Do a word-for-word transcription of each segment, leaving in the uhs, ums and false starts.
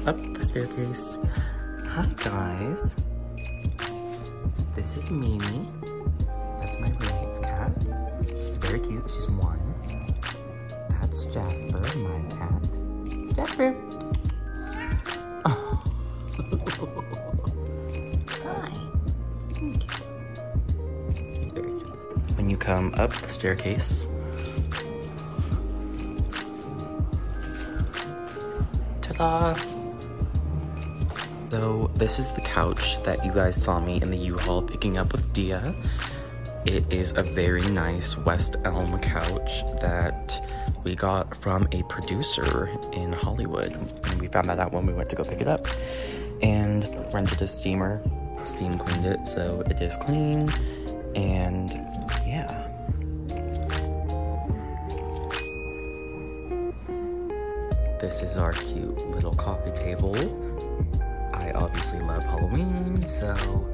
up the staircase. Hi guys. This is Mimi. That's my roommate's cat. She's very cute. She's one. That's Jasper, my cat. Jasper. Oh. Hi. Okay. It's very sweet. When you come up the staircase, ta-da! So this is the couch that you guys saw me in the U-Haul picking up with Dia. It is a very nice West Elm couch that we got from a producer in Hollywood. And we found that out when we went to go pick it up. And rented a steamer. Steam cleaned it, so it is clean. And yeah. This is our cute little coffee table. I obviously love Halloween, so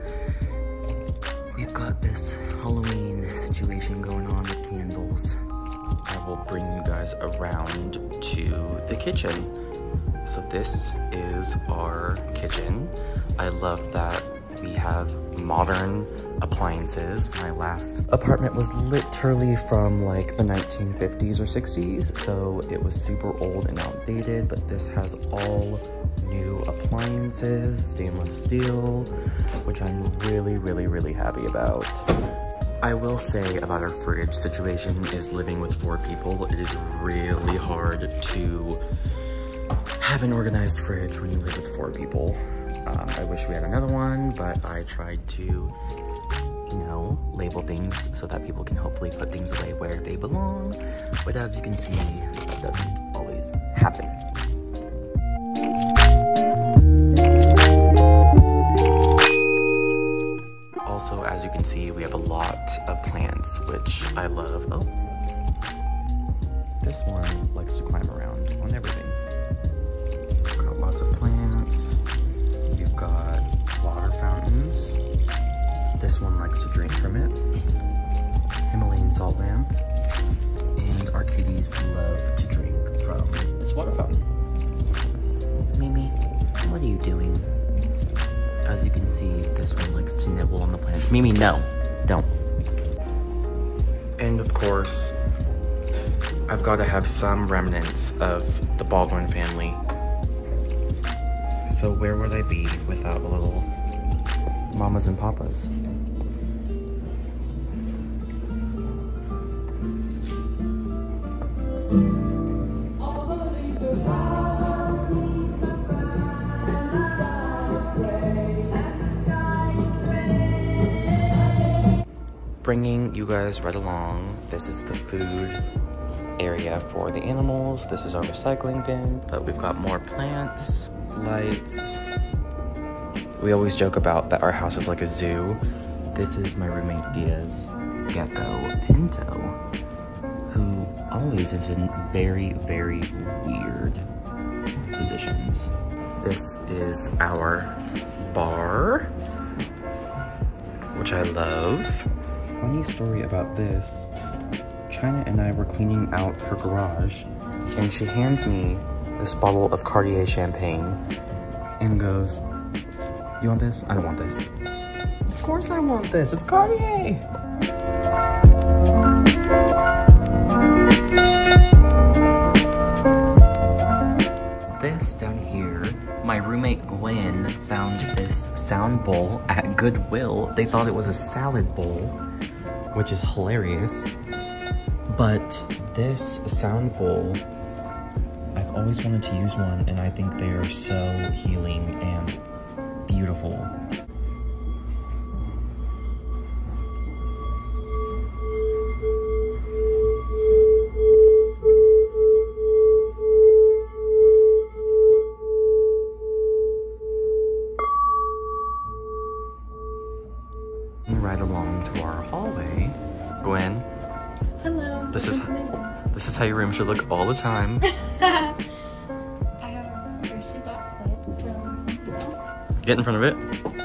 we've got this Halloween situation going on with candles. I will bring you guys around to the kitchen. So this is our kitchen. I love that we have modern appliances. My last apartment was literally from like the nineteen fifties or sixties, so it was super old and outdated, but this has all new appliances, stainless steel, which I'm really, really, really happy about. I will say about our fridge situation is living with four people. It is really hard to have an organized fridge when you live with four people. Um, I wish we had another one, but I tried to, you know, label things so that people can hopefully put things away where they belong. But as you can see, it doesn't always happen. Also, as you can see, we have a lot of plants, which I love. Oh, this one likes to climb around on everything. Got lots of plants. You've got water fountains. This one likes to drink from it. Himalayan salt lamp. And our kitties love to drink from this water fountain. Mimi, what are you doing? As you can see, this one likes to nibble on the plants. Mimi, no, don't. And of course, I've got to have some remnants of the Baldwin family. So where would I be without a little mamas and papas? Bringing you guys right along. This is the food area for the animals. This is our recycling bin, but we've got more plants, lights. We always joke about that our house is like a zoo. This is my roommate Dia's gecko, Pinto, who always is in very, very weird positions. This is our bar, which I love. Funny story about this, China and I were cleaning out her garage, and she hands me this bottle of Cartier champagne and goes, "You want this?" "I don't want this." "Of course I want this, it's Cartier!" This down here, my roommate Gwen found this sound bowl at Goodwill. They thought it was a salad bowl, which is hilarious. But this sound bowl, I've always wanted to use one, and I think they are so healing and beautiful. Right along to our hallway. Gwen. Hello. This is this is how your room should look all the time. I have a Hershey dot plate, so Get in front of it.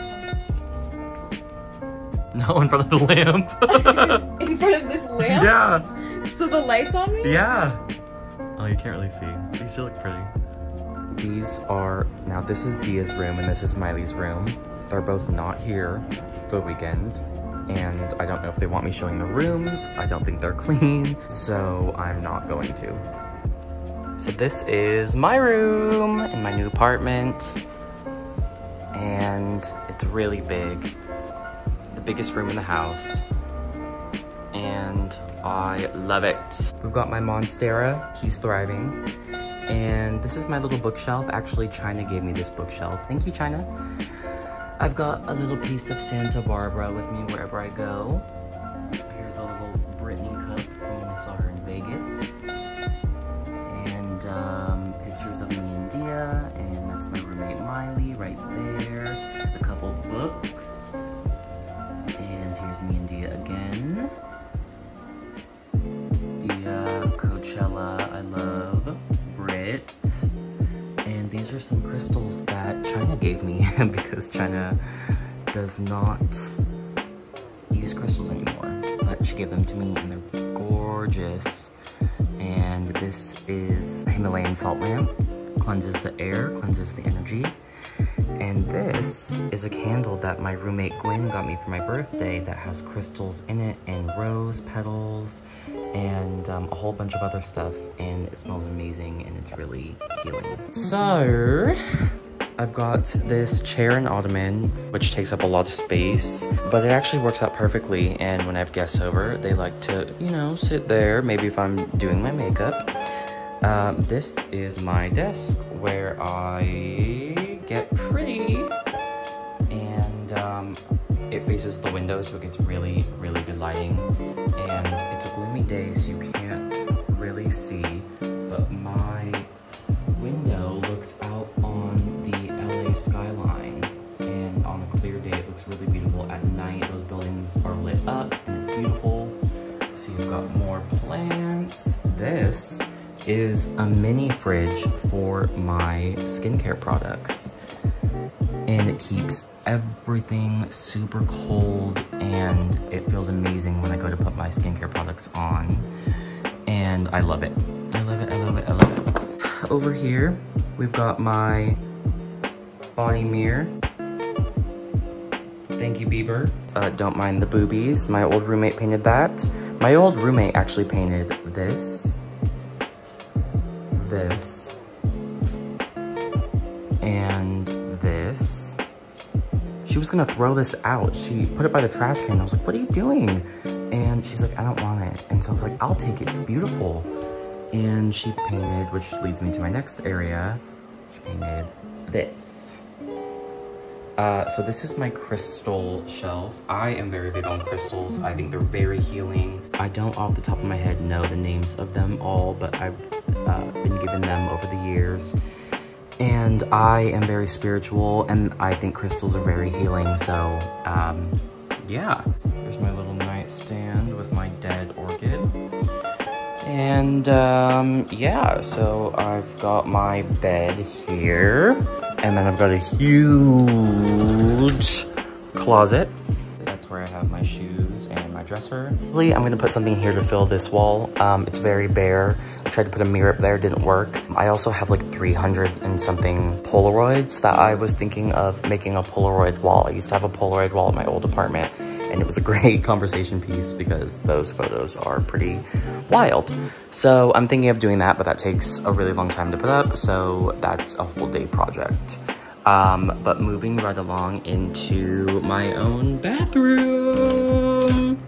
No, in front of the lamp. in front of this lamp? Yeah. So the light's on me? Yeah. Oh, you can't really see. These still look pretty. these are, now this is Dia's room and this is Miley's room. They're both not here for the weekend. And I don't know if they want me showing the rooms. I don't think they're clean, so I'm not going to. So this is my room in my new apartment. And it's really big. The biggest room in the house. And I love it. We've got my Monstera, he's thriving. And this is my little bookshelf. Actually, China gave me this bookshelf. Thank you, China. I've got a little piece of Santa Barbara with me wherever I go. Here's a little Britney cup from when I saw her in Vegas. And um, pictures of me and Dia, and that's my roommate Miley right there. A couple books. And here's me and Dia again. Dia, Coachella, I love, Brit. And these are some crystals that China gave me because China does not use crystals anymore. But she gave them to me and they're gorgeous. And this is Himalayan salt lamp. Cleanses the air, cleanses the energy. And this is a candle that my roommate Gwen got me for my birthday that has crystals in it and rose petals and um, a whole bunch of other stuff, and it smells amazing and it's really healing. So I've got this chair and ottoman which takes up a lot of space, but it actually works out perfectly, and when I have guests over they like to, you know, sit there, maybe if I'm doing my makeup. Um, this is my desk where I get pretty, and um, it faces the window so it gets really, really good lighting. And it's a gloomy day so you can't really see, but my window looks out on the L A skyline, and on a clear day it looks really beautiful. At night those buildings are lit up and it's beautiful. So you've got more plants. This is a mini fridge for my skincare products, and it keeps everything super cold, and it feels amazing when I go to put my skincare products on, and I love it. I love it, I love it, I love it. Over here, we've got my body mirror. Thank you, Bieber. Uh, don't mind the boobies. My old roommate painted that. My old roommate actually painted this, this, and this. She was gonna throw this out. She put it by the trash can. I was like, what are you doing? And she's like, I don't want it. And so I was like, I'll take it, it's beautiful. And she painted, which leads me to my next area. She painted this. Uh, so this is my crystal shelf. I am very big on crystals. I think they're very healing. I don't off the top of my head know the names of them all, but I've uh, been given them over the years. And I am very spiritual, and I think crystals are very healing, so um, yeah. Here's my little nightstand with my dead orchid. And um, yeah, so I've got my bed here, and then I've got a huge closet. That's where I have my shoes and my dresser. I'm gonna put something here to fill this wall. Um, it's very bare. I tried to put a mirror up there, didn't work. I also have like three hundred and something Polaroids that I was thinking of making a Polaroid wall. I used to have a Polaroid wall at my old apartment, and it was a great conversation piece because those photos are pretty wild. So I'm thinking of doing that, but that takes a really long time to put up, so that's a whole day project. Um, but moving right along into my own bathroom.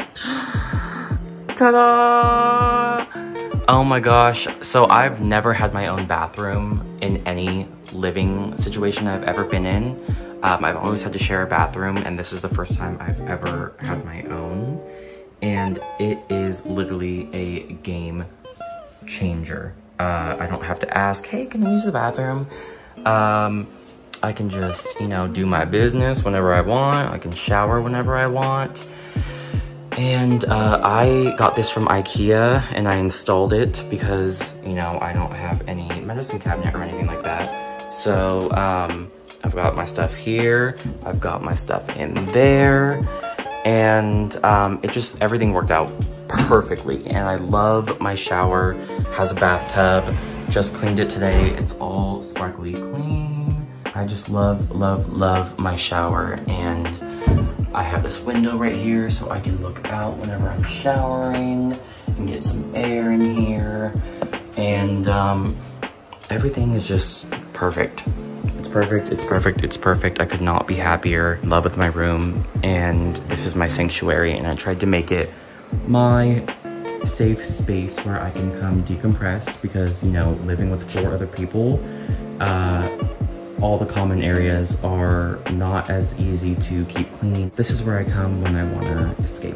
Ta-da! Oh my gosh, so I've never had my own bathroom in any living situation I've ever been in. Um, I've always had to share a bathroom, and this is the first time I've ever had my own. And it is literally a game changer. Uh, I don't have to ask, hey, can I use the bathroom? Um, I can just, you know, do my business whenever I want. I can shower whenever I want. And uh, I got this from IKEA, and I installed it because, you know, I don't have any medicine cabinet or anything like that. So um, I've got my stuff here. I've got my stuff in there. And um, it just, everything worked out perfectly. And I love my shower, has a bathtub. just cleaned it today. It's all sparkly clean. I just love, love, love my shower. And I have this window right here so I can look out whenever I'm showering and get some air in here. And um, everything is just perfect. It's perfect, it's perfect, it's perfect. I could not be happier. In love with my room. And this is my sanctuary, and I tried to make it my safe space where I can come decompress, because, you know, living with four other people, uh, all the common areas are not as easy to keep clean. This is where I come when I want to escape.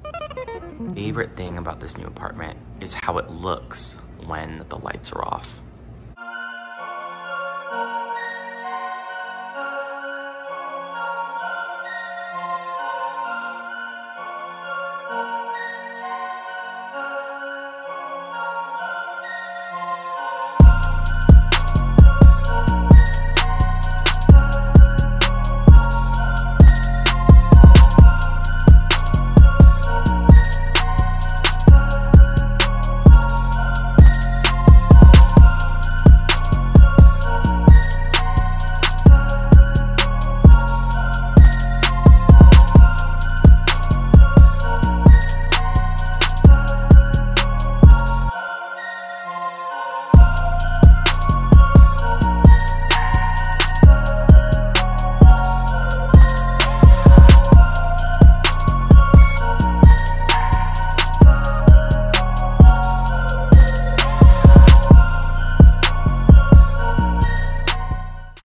Favorite thing about this new apartment is how it looks when the lights are off.